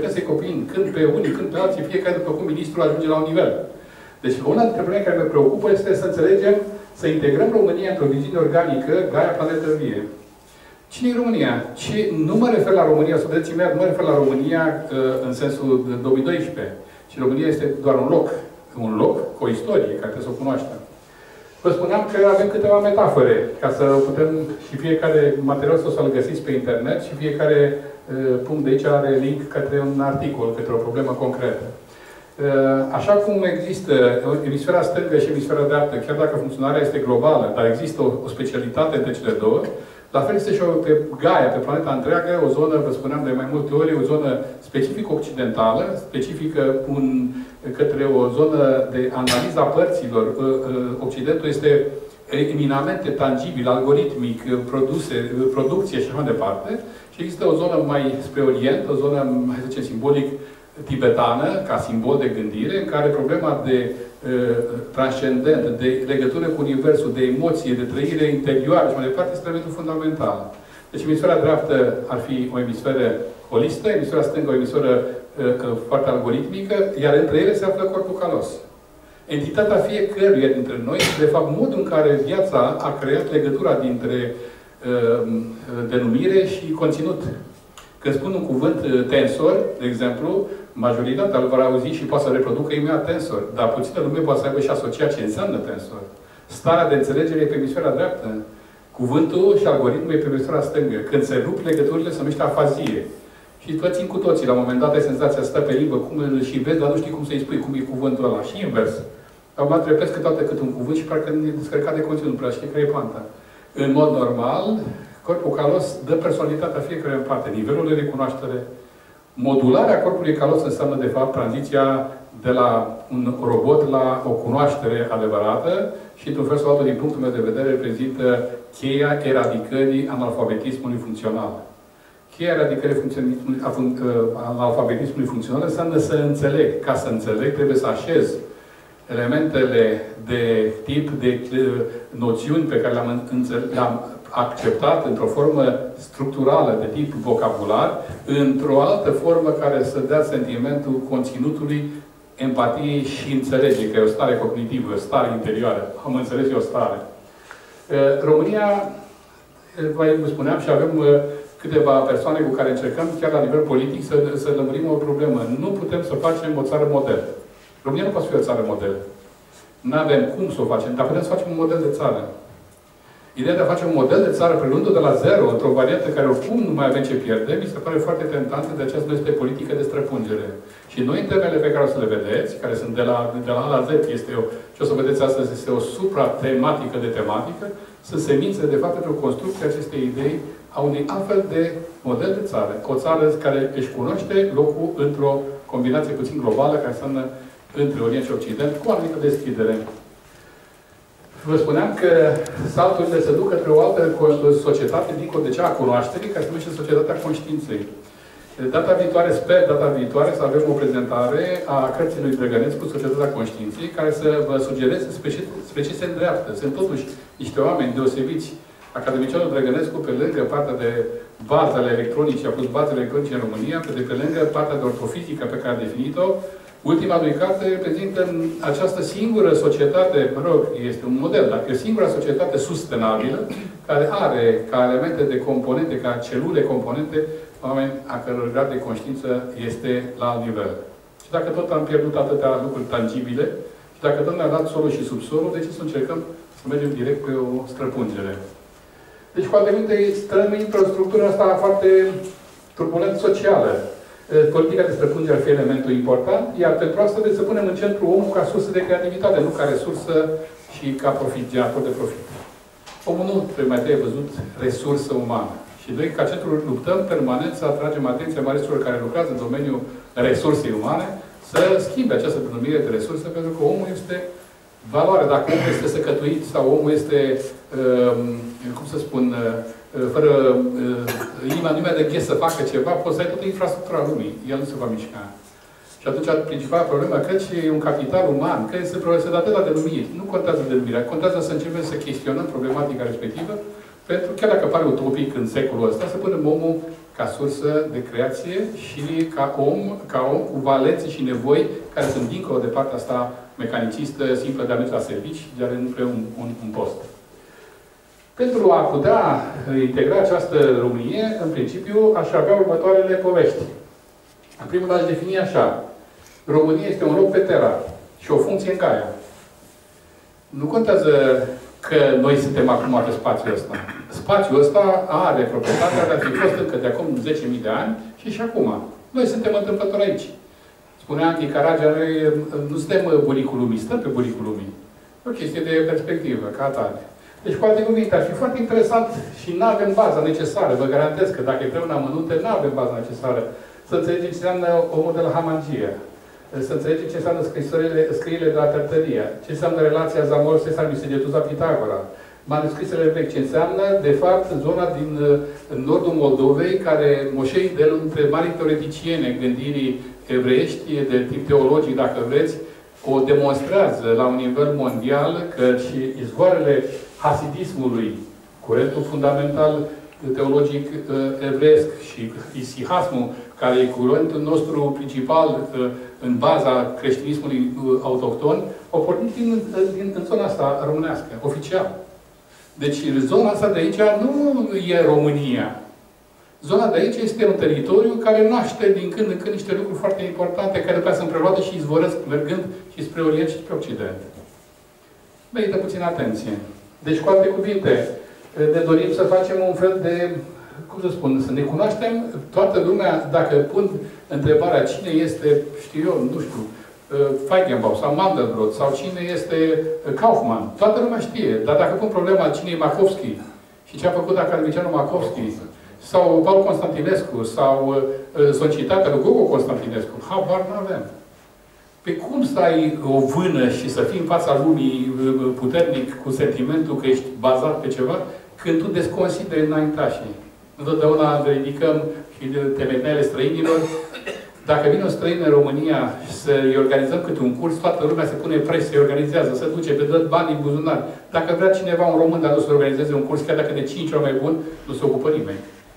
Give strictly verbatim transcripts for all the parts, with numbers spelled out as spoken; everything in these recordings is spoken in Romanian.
Trebuie să-i copiim când pe unii, când pe alții, fiecare după cum ministrul ajunge la un nivel. Deci una dintre problemele care ne preocupă este să înțelegem, să integrăm România într-o viziune organică, Gaia Planetă Vie. Cine e România? Ce, nu mă refer la România, să vedeți mea, nu mă refer la România în sensul două mii doisprezece. Și România este doar un loc. Un loc cu o istorie, care trebuie să o cunoaștem. Vă spuneam că avem câteva metafore, ca să putem, și fiecare material să-l găsiți pe internet, și fiecare uh, punct de aici are link către un articol, către o problemă concretă. Uh, așa cum există emisfera stângă și emisfera dreaptă, chiar dacă funcționarea este globală, dar există o, o specialitate între cele două, la fel este și o, pe Gaia, pe planeta întreagă, o zonă, vă spuneam de mai multe ori, o zonă specific occidentală, specifică un, către o zonă de analiză a părților. Occidentul este eminamente tangibil, algoritmic, produse, producție și așa mai departe. Și există o zonă mai spre Orient, o zonă, mai să zicem, simbolic tibetană, ca simbol de gândire, în care problema de uh, transcendent, de legătură cu Universul, de emoție, de trăire interioară și mai departe, este elementul fundamental. Deci emisfera dreaptă ar fi o emisferă holistă, emisfera stângă o emisferă uh, foarte algoritmică, iar între ele se află corpul calos. Entitatea fiecăruia dintre noi, de fapt, modul în care viața a creat legătura dintre uh, denumire și conținut. Când spun un cuvânt tensor, de exemplu, majoritatea îl vor auzi și poate să reproducă imediat tensor. Dar puțină lume poate să aibă și asocia ce înseamnă tensor. Starea de înțelegere e pe emisfera dreaptă. Cuvântul și algoritmul e pe emisfera stângă. Când se rup legăturile, se numește afazie. Și pățim cu toții. La un moment dat ai senzația, stă pe limbă, cum îl și vezi, dar nu știi cum să-i spui, cum e cuvântul ăla. Și invers. Acum repezi câteodată cât un cuvânt și parcă e descărcat de conținut, nu prea știi care e panta. În mod normal, corpul calos dă personalitatea fiecare în parte, nivelul de recunoaștere. Modularea corpului calos înseamnă, de fapt, tranziția de la un robot la o cunoaștere adevărată și, într-un fel sau altul, din punctul meu de vedere, reprezintă cheia eradicării analfabetismului funcțional. Cheia eradicării analfabetismului funcțional înseamnă să înțeleg. Ca să înțeleg, trebuie să așez elementele de tip, de noțiuni pe care le-am le-am acceptat într-o formă structurală de tip vocabular, într-o altă formă care să dea sentimentul conținutului, empatiei și înțelege că e o stare cognitivă, o stare interioară. Am înțeles, e o stare. România, vă spuneam, și avem câteva persoane cu care încercăm, chiar la nivel politic, să, să lămurim o problemă. Nu putem să facem o țară model. România nu poate fi o țară model. Nu avem cum să o facem, dar putem să facem un model de țară. Ideea de a face un model de țară prelundu-o de la zero, într-o variantă care oricum nu mai avem ce pierde, mi se pare foarte tentantă, de aceea nu este politică de străpungere. Și noi, în temele pe care o să le vedeți, care sunt de la, de la A la Z, este o, ce o să vedeți astăzi, este o supra-tematică de tematică, să se mințe, de fapt, într-o construcție acestei idei a unui altfel de model de țară. O țară care își cunoaște locul într-o combinație puțin globală, care înseamnă între Orient și Occident, cu o anumită deschidere. Vă spuneam că salturile se duc către o altă societate, dincolo de cea a cunoașterii, care se numește societatea conștiinței. Data viitoare, sper, data viitoare, să avem o prezentare a cărții lui Drăgănescu, Societatea Conștiinței, care să vă sugereze spre ce, spre ce se îndreaptă. Sunt totuși niște oameni deosebiți. Academicianul Drăgănescu, pe lângă partea de bazele electronice, a pus bazele electronice în România, pe de pe lângă partea de ortofizică pe care a definit-o, ultima lui carte reprezintă această singură societate, mă rog, este un model, dar e singura societate sustenabilă, care are ca elemente de componente, ca celule componente, oameni a căror grad de conștiință este la alt nivel. Și dacă tot am pierdut atâtea lucruri tangibile, și dacă tot ne-a dat solul și subsolul, de ce să încercăm să mergem direct pe o străpungere? Deci, cu alte cuvinte, strămim într-o structură asta foarte turbulent socială. Politica de străpungere ar fi elementul important, iar pentru asta trebuie să punem în centru omul ca sursă de creativitate, nu ca resursă și ca profit, generator de profit. Omul nu trebuie mai trebuie văzut resursă umană. Și doi, ca centru luptăm permanent să atragem atenția maestrilor care lucrează în domeniul resursei umane, să schimbe această denumire de resursă, pentru că omul este valoare. Dacă omul este săcătuit sau omul este, cum să spun, fără inima numai de ghes să facă ceva, poți să ai toată infrastructura lumii. El nu se va mișca. Și atunci, principala problemă, cred că e un capital uman, că se progresează atât la denumiri. Nu contează denumirea, contează să începem să chestionăm problematica respectivă, pentru chiar dacă pare utopic în secolul ăsta, să punem omul ca sursă de creație și ca om, ca om cu valențe și nevoi care sunt dincolo de partea asta mecanicistă, simplă de a merge la servici, de a renunța un, un, un post. Pentru a putea integra această Românie, în principiu, aș avea următoarele povești. În primul rând, aș defini așa. România este un loc pe Terra și o funcție în Gaia. Nu contează că noi suntem acum pe spațiul ăsta. Spațiul ăsta are proprietatea de a fi fost încă de acum zece mii de ani și și acum. Noi suntem întâmplători aici. Spunea Anchi Caragea, noi nu suntem buricul lumii, stăm pe buricul lumii. O chestie de perspectivă, ca atare. Deci, cu alte cuvinte, ar fi foarte interesant și nu avem baza necesară. Vă garantez că dacă intrăm în amănunte, nu avem baza necesară. Să înțelegem ce înseamnă omul de la Hamangia. Să înțelegem ce înseamnă scrierile de la Tărtăria. Ce înseamnă relația Zamor-Sesar-Misegetuza Pitagora. Manuscrisele vechi. Ce înseamnă, de fapt, zona din nordul Moldovei, care moșei de între mari teoreticiene gândirii evreiești, de tip teologic, dacă vreți, o demonstrează la un nivel mondial că și izvoarele hasidismului, curentul fundamental teologic evreiesc și isihasmul, care e curentul nostru principal în baza creștinismului autohton, au pornit din, din, în zona asta românească, oficial. Deci zona asta de aici nu e România. Zona de aici este un teritoriu care naște din când în când niște lucruri foarte importante, care după aceea sunt preluate și izvorăsc mergând și spre Orient și spre Occident. Merită puțin atenție. Deci, cu alte cuvinte, ne dorim să facem un fel de, cum să spun, să ne cunoaștem toată lumea, dacă pun întrebarea cine este, știu eu, nu știu, Feigenbaum sau Mandelbrot, sau cine este Kaufmann, toată lumea știe. Dar dacă pun problema cine e Makovski și ce a făcut academicianul Makovski, sau Paul Constantinescu, sau societatea lui Gogo Constantinescu, habar nu avem. Pe cum să ai o vână și să fii în fața lumii puternic cu sentimentul că ești bazat pe ceva, când tu desconsideri înaintașii? Întotdeauna ridicăm și temelinele străinilor. Dacă vine un străin în România să-i organizăm câte un curs, toată lumea se pune preț, se organizează, se duce, pe dă bani în buzunar. Dacă vrea cineva, un român, dar nu să organizeze un curs, chiar dacă de cinci ori mai bun, nu se ocupă nimeni.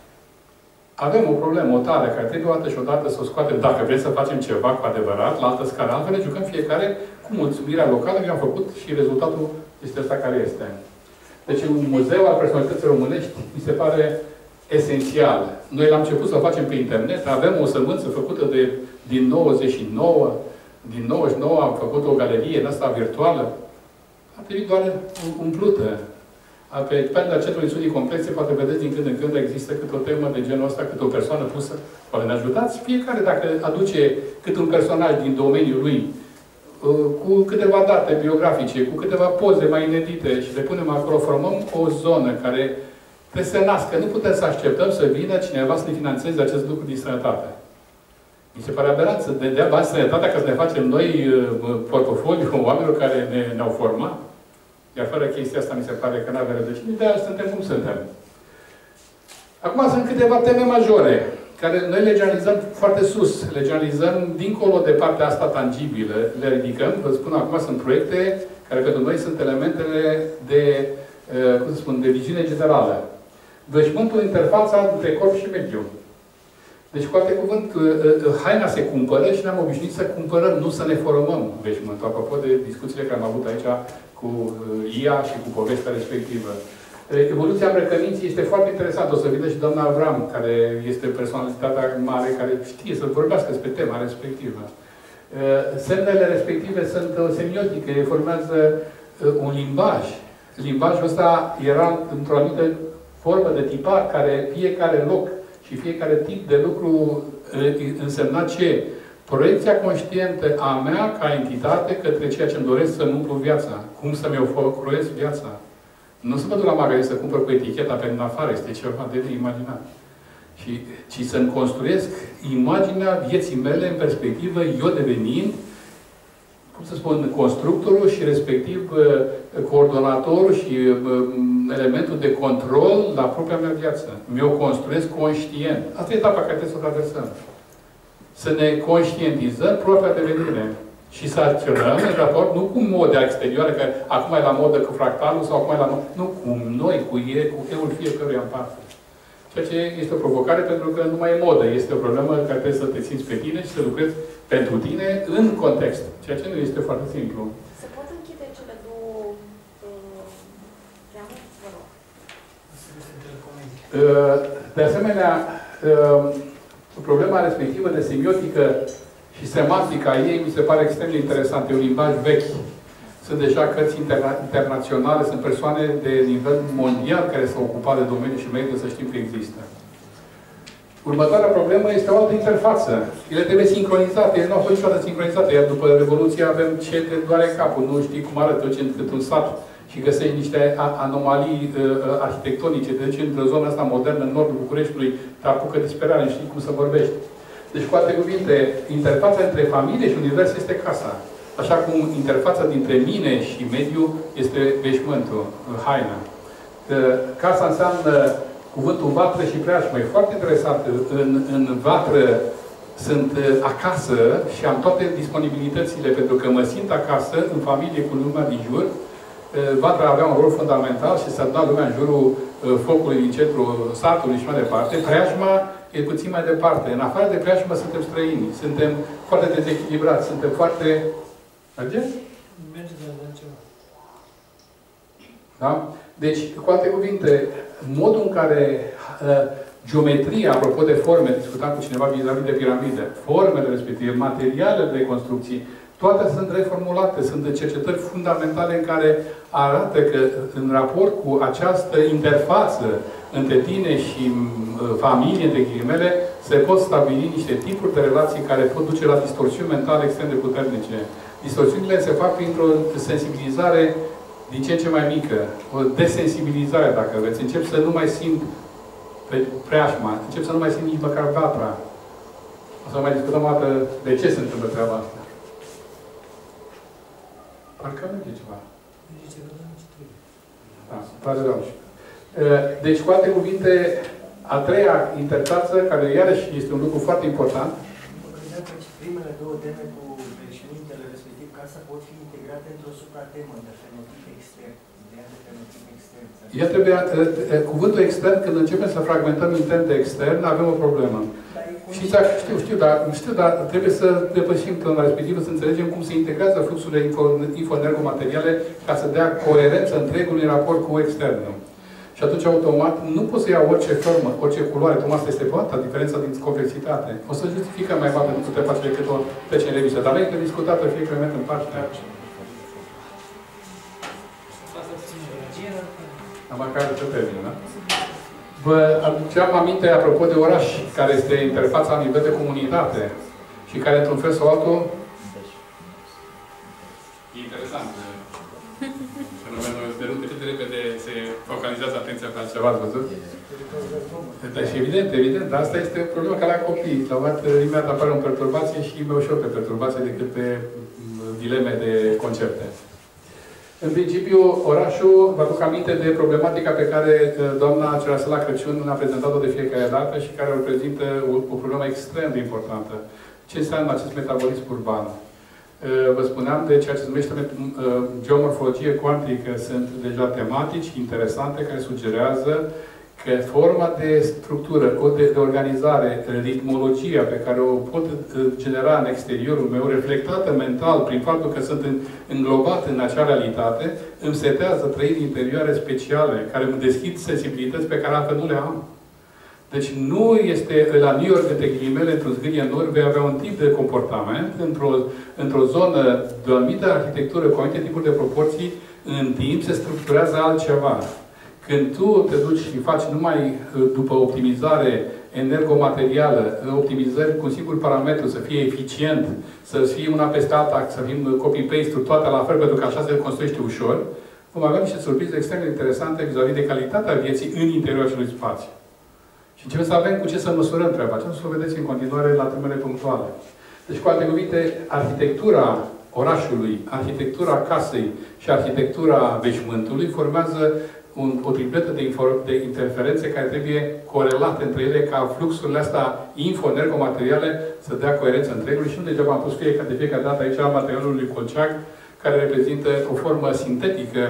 Avem o problemă, o tare, care trebuie o dată și o dată să o scoatem, dacă vrem să facem ceva cu adevărat, la altă scară. Altfel ne jucăm fiecare cu mulțumirea locală, că am făcut și rezultatul este ăsta care este. Deci un muzeu al personalității românești mi se pare esențial. Noi l-am început să facem pe internet, avem o sămânță făcută de, din nouăzeci și nouă, din nouăzeci și nouă am făcut o galerie în asta virtuală. A trebuit doar umplută. Pe pagina Centrului Studii Complexe, poate vedeți din când în când există câte o temă de genul ăsta, câte o persoană pusă. Poate ne ajutați fiecare dacă aduce câte un personaj din domeniul lui, cu câteva date biografice, cu câteva poze mai inedite și le punem acolo, formăm o zonă care trebuie să nască. Nu putem să așteptăm să vină cineva să ne finanțeze acest lucru din sănătate. Mi se pare aberant să ne dea bani sănătatea ca să ne facem noi portofoliu oamenilor care ne, ne-au format. Iar fără chestia asta mi se pare că nu avem rădăcini. De aia suntem cum suntem. Acum sunt câteva teme majore, care noi le generalizăm foarte sus. Le generalizăm dincolo de partea asta tangibilă. Le ridicăm. Vă spun, acum sunt proiecte care pentru noi sunt elementele de, cum să spun, de viziune generală. Veșmântul, interfața între corp și mediu. Deci, cu alte cuvânt, haina se cumpără și ne-am obișnuit să cumpărăm, nu să ne formăm veșmântul. Apropo de discuțiile care am avut aici cu I A și cu povestea respectivă. Evoluția îmbrăcăminții este foarte interesantă. O să vină și doamna Avram, care este personalitatea mare, care știe să vorbească despre tema respectivă. Semnele respective sunt semiotice, formează un limbaj. Limbajul ăsta era într-o anumită formă de tipar, care fiecare loc și fiecare tip de lucru însemna ce? Proiecția conștientă a mea ca entitate către ceea ce îmi doresc să-mi umplu viața. Cum să-mi croiesc viața. Nu să mă duc la magazin să cumpăr cu eticheta pe în afară, este ceva de neimaginat. Și, ci să-mi construiesc imaginea vieții mele în perspectivă, eu devenind, cum să spun, constructorul și respectiv coordonatorul și elementul de control la propria mea viață. Mi-o construiesc conștient. Asta e etapa care trebuie să o traversăm. Să ne conștientizăm propria devenire. Și să acționăm în raport, nu cu modea exterioară, că acum e la modă cu fractalul sau acum e la modă. Nu, cu noi, cu ei, cu eul fiecăruia în parte. Ceea ce este o provocare pentru că nu mai e modă. Este o problemă care trebuie să te simți pe tine și să lucrezi pentru tine în context. Ceea ce nu este foarte simplu. Se pot închide cele două teamuri? Vă rog. De asemenea, problema respectivă de semiotică și semantica ei mi se pare extrem de interesant. E un limbaj vechi. Sunt deja cărți interna internaționale, sunt persoane de nivel mondial care s-au ocupat de domeniu și merită să știm că există. Următoarea problemă este o altă interfață. Ele trebuie sincronizate. Ele nu au fost niciodată sincronizate. Iar după Revoluție avem ce te doare capul. Nu știi cum arată ce într-un sat și găsești niște anomalii uh, arhitectonice. Deci, într-o zonă asta modernă, în nordul Bucureștiului, te apucă disperare, nu știi cum să vorbești. Deci, cu alte cuvinte, interfața între familie și univers este casa. Așa cum interfața dintre mine și mediu este veșmântul, haina. Casa înseamnă cuvântul vatră și preajmă. E foarte interesant. În, în vatră sunt acasă și am toate disponibilitățile pentru că mă simt acasă, în familie, cu lumea din jur. Vatra avea un rol fundamental și se aduna lumea în jurul focului din centrul satului și mai departe. Preajma e puțin mai departe. În afară de preajmă suntem străini. Suntem foarte dezechilibrați. Suntem foarte... Merge? Merge, dar da ceva. Da? Deci, cu alte cuvinte, modul în care uh, geometria, apropo de forme, discutam cu cineva vis-a-vis de piramide, formele respective, materialele de construcții, toate sunt reformulate, sunt cercetări fundamentale în care arată că în raport cu această interfață între tine și uh, familie, între ghilimele, se pot stabili niște tipuri de relații care pot duce la distorsiuni mentale extrem de puternice. Distorsiunile se fac printr-o sensibilizare din ce în ce mai mică. O desensibilizare, dacă vreți. Încep să nu mai simt pe preajma. Încep să nu mai simt nici măcar vatra. O să mai discutăm o dată de ce se întâmplă treaba asta. Parcă nu e ceva. Da, pare rău. Deci, cu alte cuvinte, a treia interfață, care iarăși este un lucru foarte important. Mă gândeam că primele două teme cu veșmintele, respectiv casa, pot fi integrate într-o supratemă de fenotip extern. Ideea de fenotip extern. Ea trebuie, cuvântul extern, când începem să fragmentăm intern de extern, avem o problemă. Știți, știu, știu, dar, știu, dar trebuie să depășim până la respectivă, să înțelegem cum se integrează fluxurile info-energomateriale ca să dea coerență întregului în raport cu externul. Și atunci, automat, nu poți să iau orice formă, orice culoare. Tocmai asta este poata, diferența din complexitate. O să justificăm mai mult pentru că te face decât o trece în revistă. Dar înainte discutată fiecare moment în parte. Am măcar să termină, da? Vă aduceam aminte, apropo de oraș, care este interfața la nivel de comunitate și care, într-un fel sau altul, e interesant. Fenomenul de cât de repede se focalizează atenția pe altceva, ați văzut? Dar și evident, evident, dar asta este o problemă ca la copii. La urmă, imediat apare o perturbație și mai ușor pe perturbație decât pe dileme de concepte. În principiu, orașul, vă aduc aminte de problematica pe care doamna Cerasela Crăciun a prezentat-o de fiecare dată și care reprezintă o, o problemă extrem de importantă. Ce înseamnă acest metabolism urban? Vă spuneam de ceea ce se numește geomorfologie cuantică. Sunt deja tematici interesante care sugerează că forma de structură, de, de organizare, ritmologia pe care o pot genera în exteriorul meu, reflectată mental prin faptul că sunt în, înglobat în acea realitate, îmi setează trăiri interioare speciale, care îmi deschid sensibilități pe care altfel nu le am. Deci nu este la New York, între ghilimele, într-o zgârie în nord, vei avea un tip de comportament, într-o într zonă de o anumită arhitectură, cu anumite tipuri de proporții, în timp se structurează altceva. Când tu te duci și faci numai după optimizare energomaterială, optimizări cu un singur parametru, să fie eficient, să fie una peste alta, să fim copy-paste-uri, toate la fel, pentru că așa se construiește ușor, vom avea niște surprize extrem de interesante vis-a-vis de calitatea vieții în interiorul acelui spațiu. Și începem să avem cu ce să măsurăm treaba. Ce o să o vedeți în continuare la temele punctuale. Deci, cu alte cuvinte, arhitectura orașului, arhitectura casei și arhitectura veșmântului formează un, o tripletă de, de interferențe care trebuie corelate între ele ca fluxurile astea info-energomateriale să dea coerență întregului. Și nu degeaba am pus fiecare, de fiecare dată aici materialul lui Colceag, care reprezintă o formă sintetică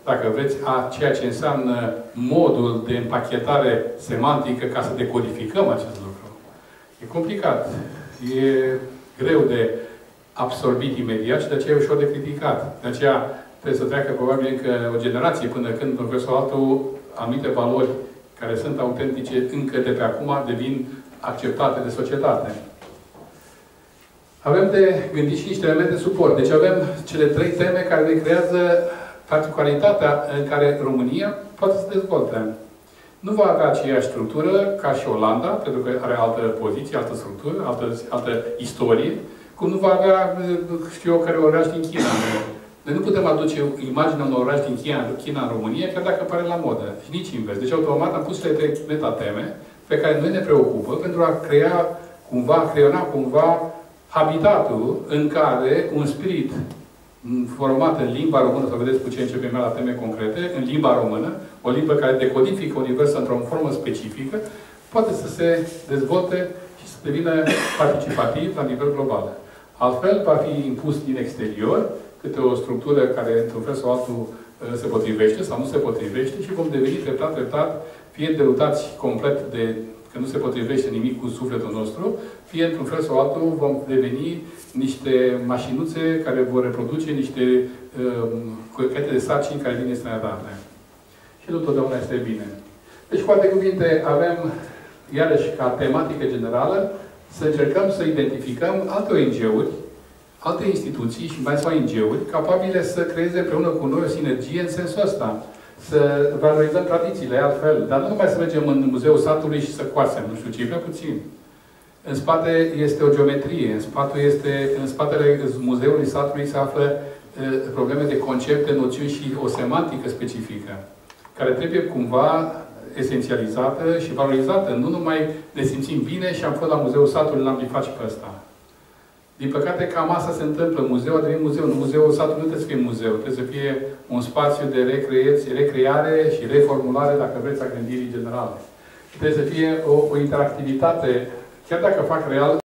dacă vreți, a ceea ce înseamnă modul de împachetare semantică ca să decodificăm acest lucru. E complicat. E greu de absorbit imediat și de aceea e ușor de criticat. De aceea trebuie să treacă probabil încă o generație până când, într-un fel sau altul, anumite valori care sunt autentice încă de pe acum devin acceptate de societate. Avem de gândit și niște elemente de suport. Deci avem cele trei teme care ne creează particularitatea în care România poate să se dezvolte. Nu va avea aceeași structură ca și Olanda, pentru că are altă poziție, altă structură, altă, altă istorie, cum nu va avea, știu eu, care oraș din China. Noi nu putem aduce imaginea unor oraș din China, China în România, chiar dacă pare la modă. Și nici invers. Deci, automat, am pus cele trei metateme pe care noi ne preocupă pentru a crea, cumva, a creiona cumva habitatul în care un spirit format în limba română, să vedeți cu ce începem la teme concrete, în limba română, o limbă care decodifică universul într-o formă specifică, poate să se dezvolte și să devină participativ la nivel global. Altfel, va fi impus din exterior câte o structură care, într-un fel sau altul, se potrivește sau nu se potrivește și vom deveni treptat, treptat, fie derutați complet de că nu se potrivește nimic cu sufletul nostru, fie, într-un fel sau altul, vom deveni niște mașinuțe care vor reproduce niște um, caiete de sarcini care vin străinătate. Și nu totdeauna este bine. Deci, cu alte cuvinte, avem, iarăși, ca tematică generală, să încercăm să identificăm alte O N G-uri, alte instituții și mai sau O N G-uri capabile să creeze împreună cu noi o sinergie în sensul ăsta. Să valorizăm tradițiile altfel. Dar nu numai să mergem în Muzeul Satului și să coasem, nu știu ce, prea puțin. În spate este o geometrie, în, spate este, în spatele Muzeului Satului se află uh, probleme de concepte, noțiuni și o semantică specifică, care trebuie cumva esențializată și valorizată. Nu numai ne simțim bine și am fost la Muzeul Satului, l-am bifat și pe ăsta. Din păcate, cam asta se întâmplă. Muzeul a devenit muzeu. Muzeul Satului nu trebuie să fie muzeu. Trebuie să fie un spațiu de recreare și reformulare, dacă vreți, a gândirii generale. Trebuie să fie o, o interactivitate, chiar dacă fac real